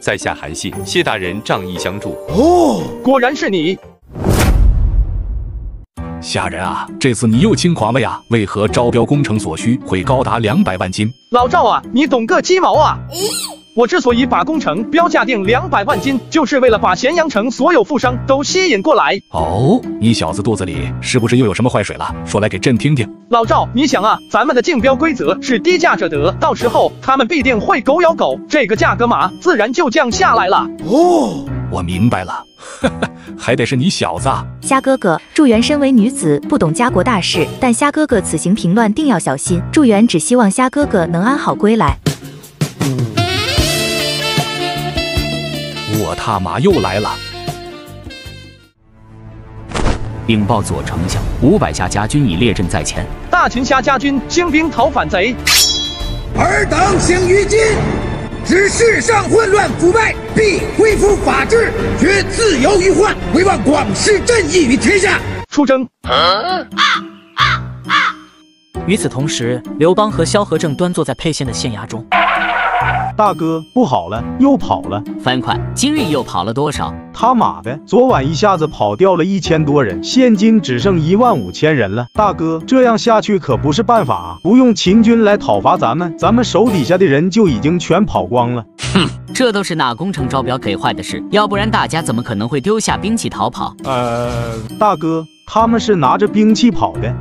在下韩信，谢大人仗义相助。 哦，果然是你。 虾仁啊，这次你又轻狂了呀？为何招标工程所需会高达200万斤？ 老赵啊，你懂个鸡毛啊！我之所以把工程标价定200万斤，就是为了把咸阳城所有富商都吸引过来。 哦，你小子肚子里是不是又有什么坏水了？说来给朕听听。 老赵，你想啊，咱们的竞标规则是低价者得，到时候他们必定会狗咬狗，这个价格嘛，自然就降下来了。 哦，我明白了，还得是你小子啊！ 虾哥哥，祝元身为女子，不懂家国大事，但虾哥哥此行平乱定要小心。祝元只希望虾哥哥能安好归来。 我他妈又来了！ 禀报左丞相，500下家军已列阵在前。 大秦虾家军兴兵讨反贼， 尔等行于今，使世上混乱腐败，必恢复法治，绝自由于患，唯望广施正义于天下。 出征！ 与此同时，刘邦和萧何正端坐在沛县的县衙中。 大哥，不好了，又跑了！ 樊哙，今日又跑了多少？ 他妈的，昨晚一下子跑掉了1000多人，现今只剩15000人了。大哥，这样下去可不是办法啊！不用秦军来讨伐咱们手底下的人就已经全跑光了。 哼，这都是那工程招标给坏的事，要不然大家怎么可能会丢下兵器逃跑？ 大哥，他们是拿着兵器跑的。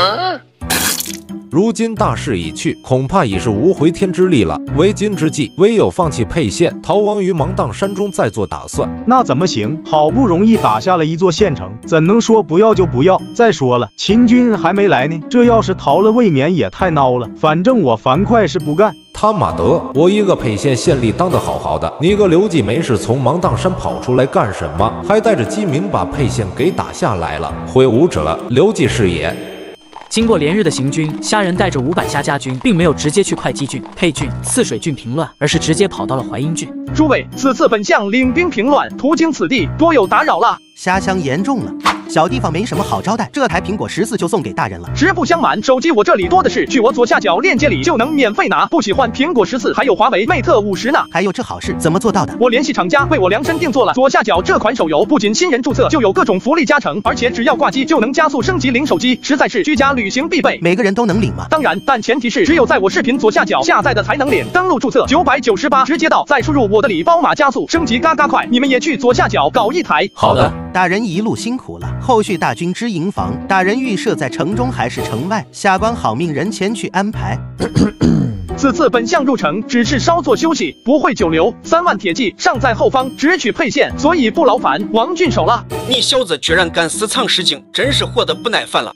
如今大势已去，恐怕已是无回天之力了。为今之计，唯有放弃沛县，逃亡于芒砀山中，再做打算。 那怎么行？好不容易打下了一座县城，怎能说不要就不要？再说了，秦军还没来呢，这要是逃了，未免也太孬了。反正我樊哙是不干。 他妈的，我一个沛县县吏当得好好的，你个刘季没事从芒砀山跑出来干什么？还带着饥民把沛县给打下来了，挥舞指了，刘季是也。 经过连日的行军，虾仁带着500虾家军，并没有直接去会稽郡、沛郡、泗水郡平乱，而是直接跑到了淮阴郡。 诸位，此次本相领兵平乱，途经此地，多有打扰了。 虾乡严重了，小地方没什么好招待，这台苹果14就送给大人了。 实不相瞒，手机我这里多的是，去我左下角链接里就能免费拿。不喜欢苹果14，还有华为 Mate 50呢。 还有这好事，怎么做到的？ 我联系厂家为我量身定做了左下角这款手游，不仅新人注册就有各种福利加成，而且只要挂机就能加速升级领手机，实在是居家旅行必备。 每个人都能领吗？ 当然，但前提是只有在我视频左下角下载的才能领。登录注册998，直接到，再输入我的礼包码加速升级，嘎嘎快！你们也去左下角搞一台。 好的， 大人一路辛苦了。后续大军之营房，大人预设在城中还是城外？下官好命人前去安排。 此次本相入城只是稍作休息，不会久留。3万铁骑尚在后方，直取沛县，所以不劳烦王郡守了。 你小子居然敢私藏诗经，真是活得不耐烦了。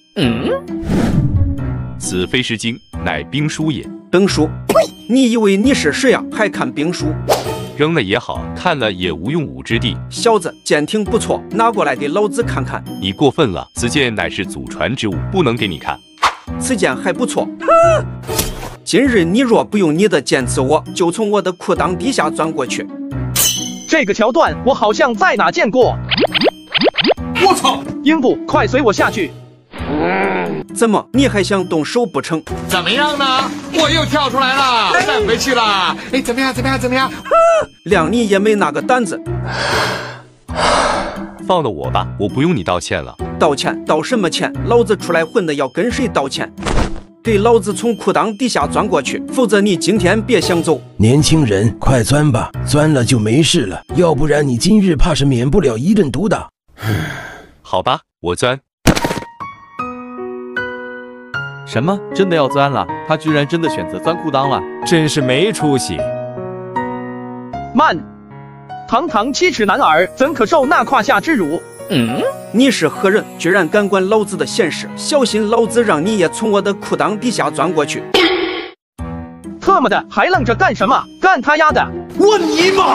此非诗经，乃兵书也。 兵书？呸！你以为你是谁呀？还看兵书？ 扔了也好，看了也无用武之地。 小子，剑挺不错，拿过来给老子看看。 你过分了，此剑乃是祖传之物，不能给你看。 此剑还不错。今日你若不用你的剑刺我，就从我的裤裆底下钻过去。 这个桥段我好像在哪见过。 我操！ 英布，快随我下去。 怎么，你还想动手不成？ 怎么样呢？我又跳出来了，站回去了。哎，怎么样？怎么样？怎么样？ 谅你也没那个胆子。 放了我吧，我不用你道歉了。 道歉？道什么歉？老子出来混的，要跟谁道歉？给老子从裤裆底下钻过去，否则你今天别想走。 年轻人，快钻吧，钻了就没事了，要不然你今日怕是免不了一顿毒打。 好吧，我钻。 什么？真的要钻了？他居然真的选择钻裤裆了， 真是没出息！ 慢，堂堂7尺男儿，怎可受那胯下之辱？ 你是何人？居然敢管老子的闲事？小心老子让你也从我的裤裆底下钻过去！ 特么的，还愣着干什么？干他丫的！ 我尼玛！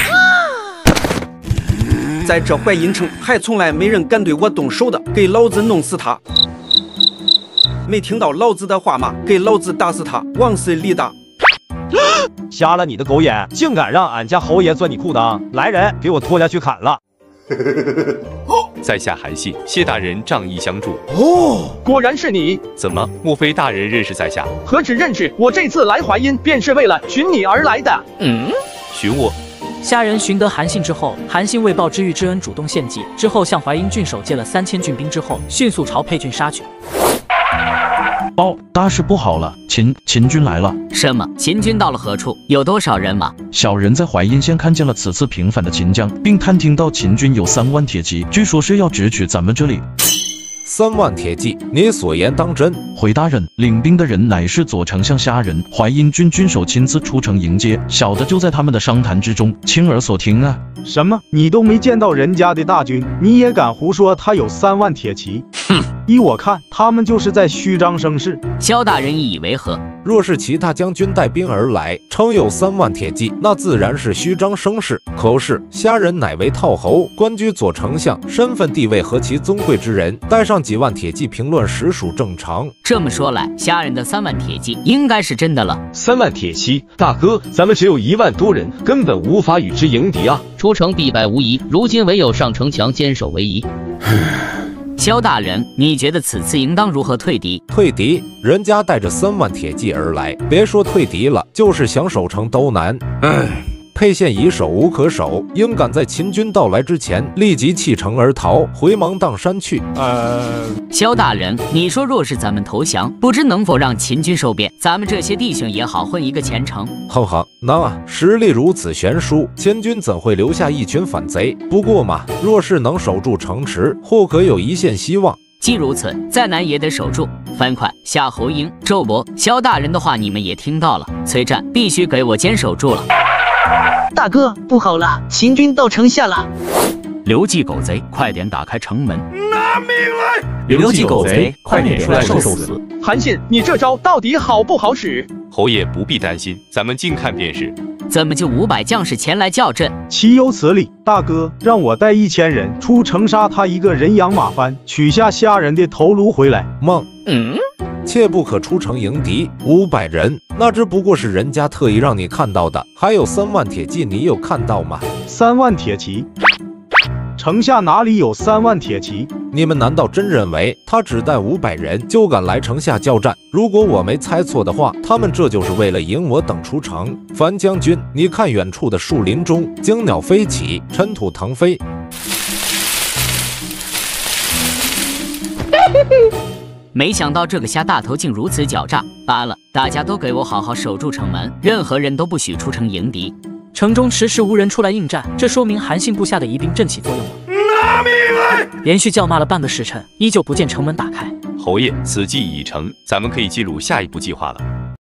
在这淮阴城，还从来没人敢对我动手的，给老子弄死他！没听到老子的话吗？给老子打死他！往死里打！ 瞎了你的狗眼，竟敢让俺家侯爷钻你裤裆！来人，给我拖下去砍了！ 在下韩信，谢大人仗义相助。 哦，果然是你！ 怎么？莫非大人认识在下？ 何止认识，我这次来淮阴便是为了寻你而来的。 寻我？ 虾仁寻得韩信之后，韩信为报知遇之恩，主动献计，之后向淮阴郡守借了3000郡兵之后，迅速朝沛郡杀去。 大事不好了，秦军来了。 什么？秦军到了何处？有多少人马？ 小人在淮阴县看见了此次平反的秦将，并探听到秦军有3万铁骑，据说是要直取咱们这里。 3万铁骑，你所言当真？ 回大人，领兵的人乃是左丞相虾仁，淮阴郡郡守亲自出城迎接，小的就在他们的商谈之中，亲耳所听啊。 什么？你都没见到人家的大军，你也敢胡说他有3万铁骑？ 哼！ 依我看，他们就是在虚张声势。 萧大人意以为何？ 若是其他将军带兵而来，称有3万铁骑，那自然是虚张声势。可是虾仁乃为套侯，官居左丞相，身份地位何其尊贵之人，带上几万铁骑平乱，实属正常。 这么说来，虾仁的3万铁骑应该是真的了。 3万铁骑，大哥，咱们只有1万多人，根本无法与之迎敌啊！ 出城必败无疑，如今唯有上城墙坚守为宜。 萧大人，你觉得此次应当如何退敌？ 退敌？人家带着3万铁骑而来，别说退敌了，就是想守城都难。沛县已守无可守，应赶在秦军到来之前，立即弃城而逃，回芒砀山去。 萧大人，你说若是咱们投降，不知能否让秦军收编，咱们这些弟兄也好混一个前程。 哼哼，那实力如此悬殊，秦军怎会留下一群反贼？不过嘛，若是能守住城池，或可有一线希望。 既如此，再难也得守住。樊哙、夏侯婴、周勃、萧大人的话你们也听到了，崔湛必须给我坚守住了。 大哥，不好了，秦军到城下了！ 刘季狗贼，快点打开城门！ 拿命来！ 刘季狗贼，快点出来受死！ 韩信，你这招到底好不好使？ 侯爷不必担心，咱们近看便是。 怎么就500将士前来叫阵？ 岂有此理！大哥，让我带1000人出城杀他一个人仰马翻，取下虾仁的头颅回来。 梦，切不可出城迎敌，500人，那只不过是人家特意让你看到的。还有3万铁骑，你有看到吗 ？3万铁骑？城下哪里有3万铁骑？ 你们难道真认为他只带500人就敢来城下交战？如果我没猜错的话，他们这就是为了迎我等出城。樊将军，你看远处的树林中，惊鸟飞起，尘土腾飞。 没想到这个虾大头竟如此狡诈！罢了，大家都给我好好守住城门，任何人都不许出城迎敌。 城中迟迟无人出来应战，这说明韩信部下的疑兵正起作用了。 拿命来！ 连续叫骂了半个时辰，依旧不见城门打开。 侯爷，此计已成，咱们可以进入下一步计划了。